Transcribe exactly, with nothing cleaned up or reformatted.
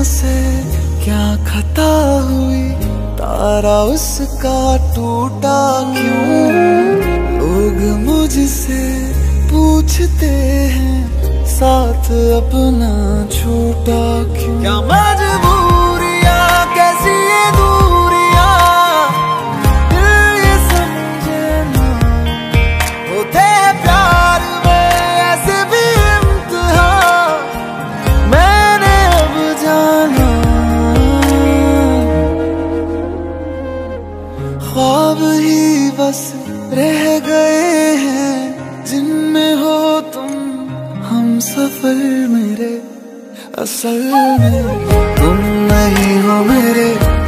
से क्या खता हुई, तारा उसका टूटा क्यों। लोग मुझसे पूछते हैं साथ अपना छूटा क्यों। क्या मजबूरियां कैसी ये दूरियां, दिल ये समझे ना। होते प्यार में ऐसे भी इम्तिहान, मैंने अब जाना। ख्वाब ही बस रह गए हैं जिनमें हो तुम हम सफर मेरे, असल में तुम नहीं हो मेरे।